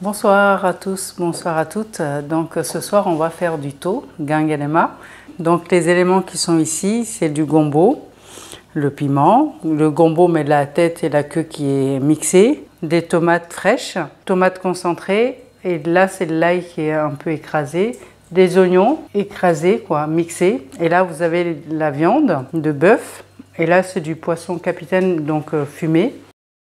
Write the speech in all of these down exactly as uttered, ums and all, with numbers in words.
Bonsoir à tous, bonsoir à toutes. Donc ce soir on va faire du to, gangelema. Donc les éléments qui sont ici, c'est du gombo, le piment, le gombo mais la tête et la queue qui est mixée, des tomates fraîches, tomates concentrées, et là c'est de l'ail qui est un peu écrasé, des oignons écrasés, quoi, mixés. Et là vous avez la viande de bœuf, et là c'est du poisson capitaine, donc euh, fumé.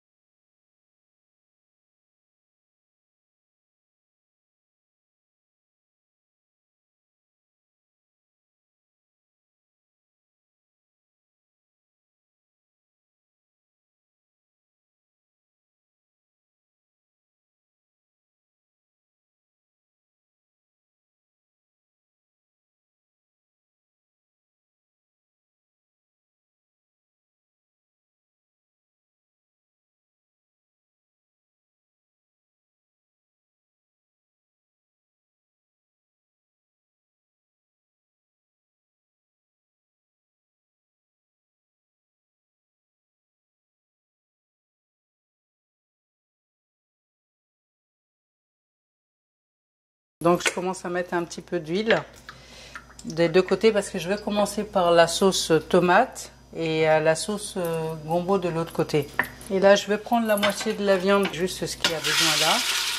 Donc je commence à mettre un petit peu d'huile des deux côtés parce que je vais commencer par la sauce tomate et la sauce gombo de l'autre côté. Et là je vais prendre la moitié de la viande, juste ce qu'il y a besoin là.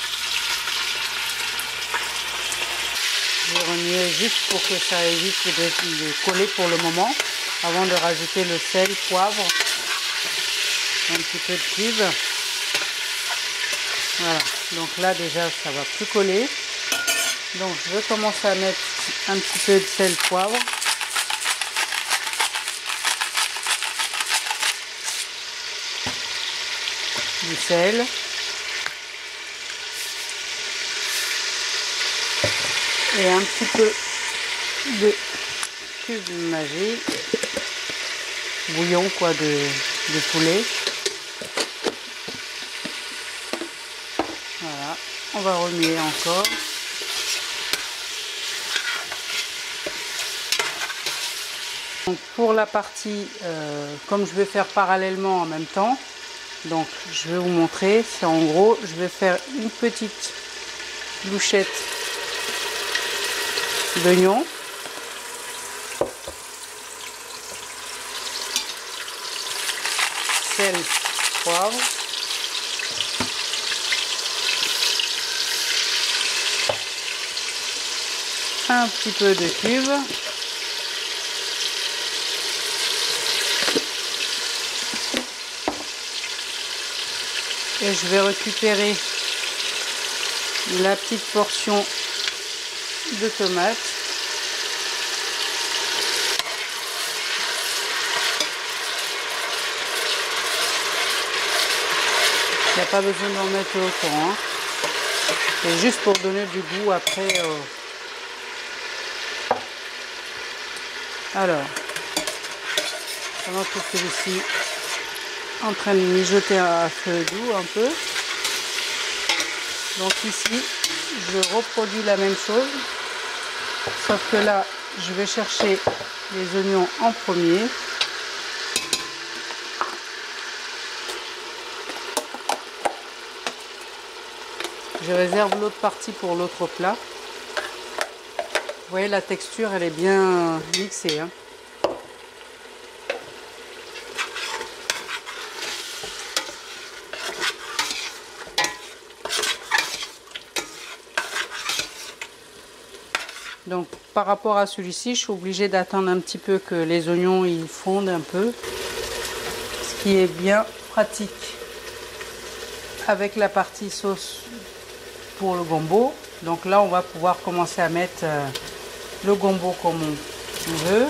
Je vais remuer juste pour que ça évite de, de coller pour le moment, avant de rajouter le sel, poivre, un petit peu de cube. Voilà, donc là déjà ça va plus coller. Donc je vais commencer à mettre un petit peu de sel, poivre. Du sel. Et un petit peu de cube magé. Bouillon quoi de, de poulet. Voilà, on va remuer encore. Donc pour la partie, euh, comme je vais faire parallèlement en même temps, donc je vais vous montrer, c'est en gros, je vais faire une petite louchette d'oignon, sel, poivre, un petit peu de cube. Et je vais récupérer la petite portion de tomates. Il n'y a pas besoin d'en mettre autant. Hein. C'est juste pour donner du goût après. Euh... Alors, pendant que celui-ci en train de mijoter à feu doux un peu. Donc ici, je reproduis la même chose, sauf que là, je vais chercher les oignons en premier. Je réserve l'autre partie pour l'autre plat. Vous voyez, la texture, elle est bien mixée. Hein. Donc par rapport à celui-ci, je suis obligée d'attendre un petit peu que les oignons ils fondent un peu, ce qui est bien pratique avec la partie sauce pour le gombo. Donc là on va pouvoir commencer à mettre euh, le gombo comme on veut.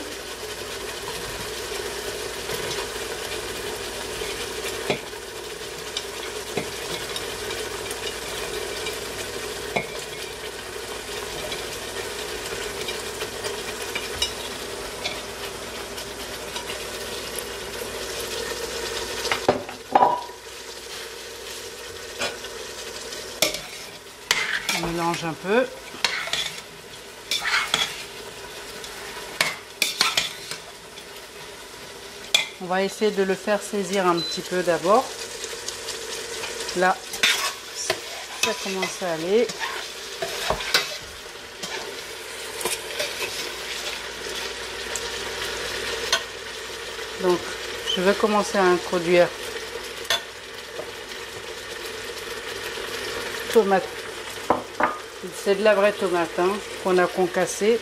On mélange un peu. On va essayer de le faire saisir un petit peu d'abord. Là, Ça commence à aller. Donc, je vais commencer à introduire tomate. C'est de la vraie tomate hein, qu'on a concassée.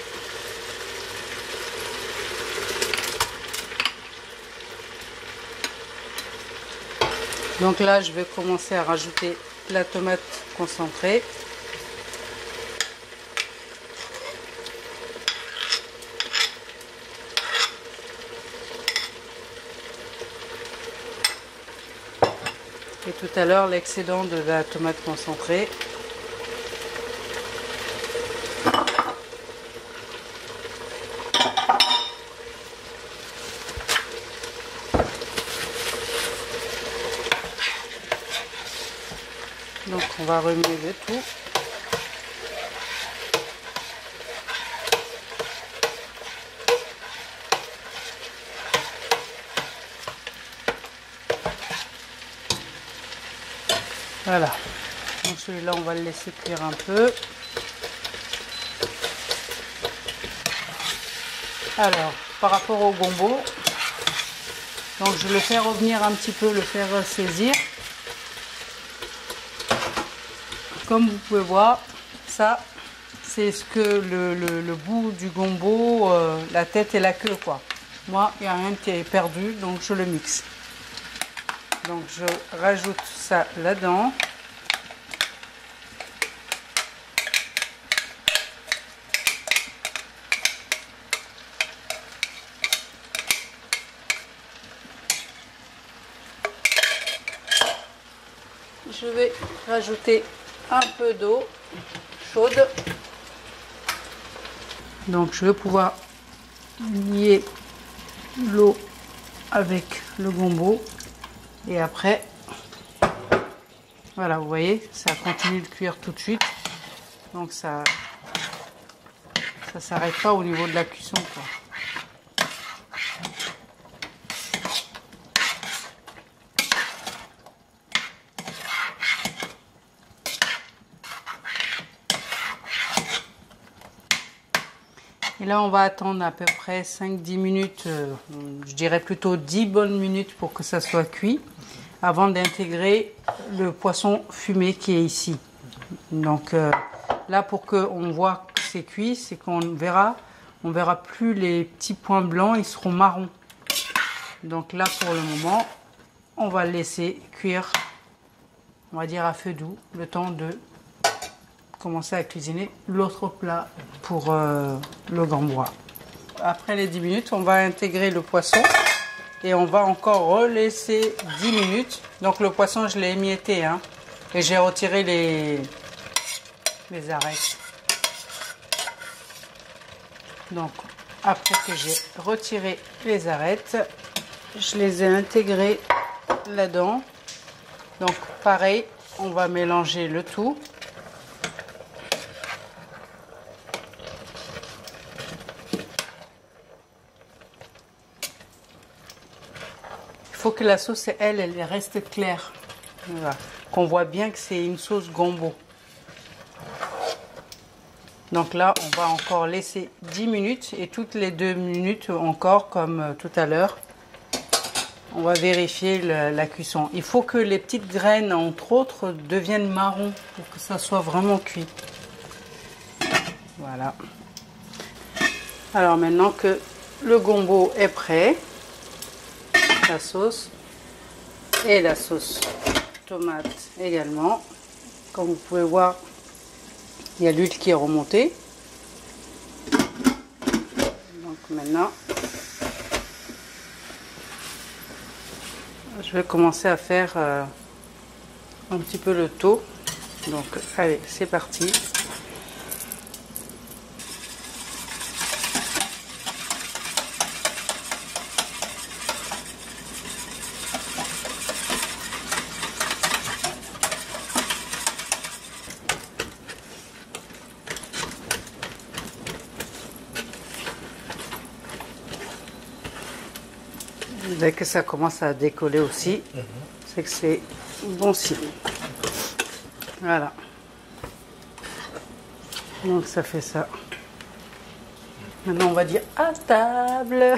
Donc là, je vais commencer à rajouter la tomate concentrée. Et tout à l'heure, l'excédent de la tomate concentrée. Donc on va remuer le tout. Voilà. Donc celui-là on va le laisser cuire un peu. Alors par rapport au gombo, donc je le fais revenir un petit peu, le faire saisir. Comme vous pouvez voir, ça, c'est ce que le, le, le bout du gombo, euh, la tête et la queue, quoi. Moi, il n'y a rien qui est perdu, donc je le mixe. Donc, je rajoute ça là-dedans. Je vais rajouter un peu d'eau chaude. Donc je vais pouvoir lier l'eau avec le gombo et après voilà, vous voyez, ça continue de cuire tout de suite, donc ça ça s'arrête pas au niveau de la cuisson, quoi. Et là, on va attendre à peu près cinq dix minutes, euh, je dirais plutôt dix bonnes minutes pour que ça soit cuit, avant d'intégrer le poisson fumé qui est ici. Donc euh, là, pour qu'on voit que c'est cuit, c'est qu'on verra, on verra plus les petits points blancs, ils seront marrons. Donc là, pour le moment, on va le laisser cuire, on va dire à feu doux, le temps de commencer à cuisiner l'autre plat pour euh, le gambois. Après les dix minutes, on va intégrer le poisson et on va encore relaisser dix minutes. Donc le poisson, je l'ai émietté hein, et j'ai retiré les, les arêtes. Donc après que j'ai retiré les arêtes, je les ai intégrées là-dedans. Donc pareil, on va mélanger le tout. Il faut que la sauce, elle, elle reste claire. Voilà. Qu'on voit bien que c'est une sauce gombo. Donc là, on va encore laisser dix minutes et toutes les deux minutes encore, comme tout à l'heure, on va vérifier le, la cuisson. Il faut que les petites graines, entre autres, deviennent marron pour que ça soit vraiment cuit. Voilà. Alors maintenant que le gombo est prêt, la sauce et la sauce tomate également. Comme vous pouvez voir, il y a l'huile qui est remontée. Donc maintenant, je vais commencer à faire euh, un petit peu le tour. Donc allez, c'est parti. Dès que ça commence à décoller aussi, mmh. c'est que c'est bon signe. Voilà. Donc ça fait ça. Maintenant on va dire à table.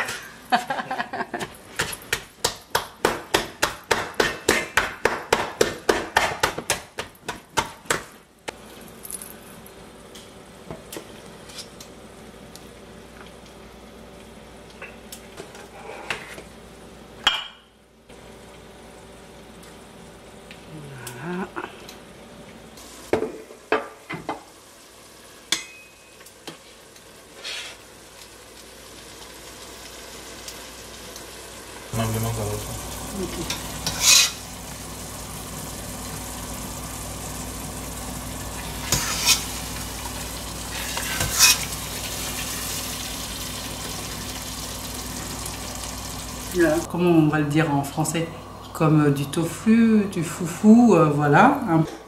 Amplement carotte. Ok. Voilà. Comment on va le dire en français? Comme euh, du tofu, du foufou, euh, voilà. Un